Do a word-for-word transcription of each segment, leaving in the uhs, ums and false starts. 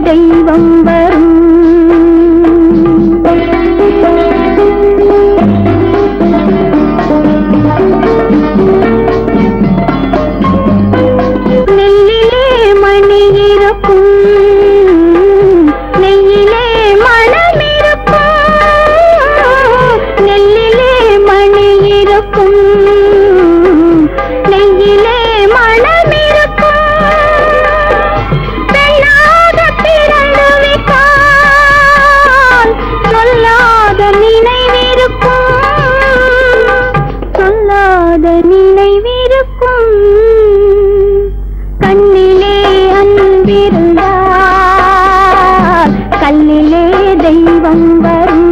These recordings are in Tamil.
தெய்வம் வரும். நெல்லிலே மணி இருக்கும், நெய்யிலே மனம் இருக்கும். நெல்லிலே மணி இருக்கும், நெய்யிலே மனம் இருக்கும். பெண்ணாக பிறந்து விட்டால் சொல்லாத நினைவிருக்கும், சொல்லாத நினைவிருக்கும். கண்ணிலே அன்பிருந்தால் கல்லிலே தெய்வம் வரும்.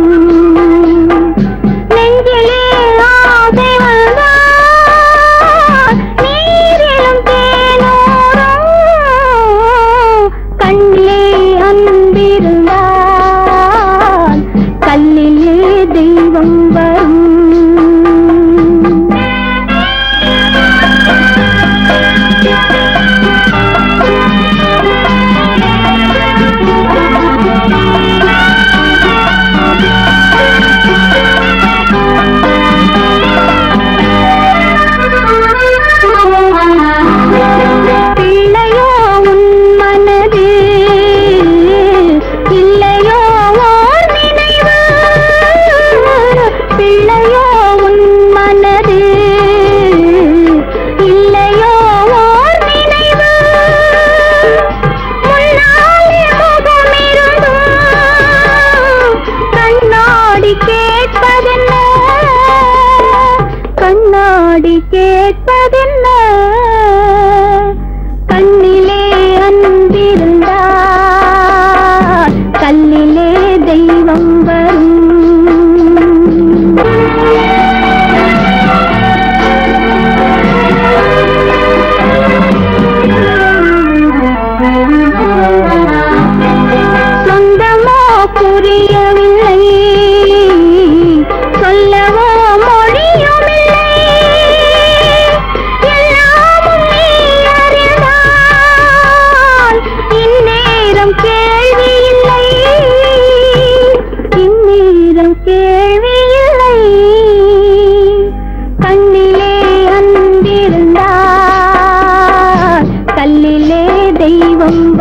நெஞ்சிலே ஆசை வந்தால் நீரிலும் தேனோரும். கண்ணிலே அன்பிருந்தால் கல்லிலே தெய்வம் வரும். பிள்ளையோ உன் மனது இல்லையோ ஓர் நினைவு. பிள்ளையோ உன் மனது இல்லையோ ஓர் நினைவு. முன்னாலே முகமிருந்தும் கண்ணாடி கேட்பதென்ன, கண்ணாடி கேட்பதென்ன. கண்ணிலே அன்பிருந்தால் கல்லிலே தெய்வம் வரும். சொந்தமோ புரியவில்லை, சொல்லவோ மொழியுமில்லை. எல்லாமும் நீ அறிந்தால் இந்நேரம் கேள்வி இல்லை, இந்நேரம் கேள்வி இல்லை. கண்ணிலே அன்பிருந்தால் கல்லிலே தெய்வம்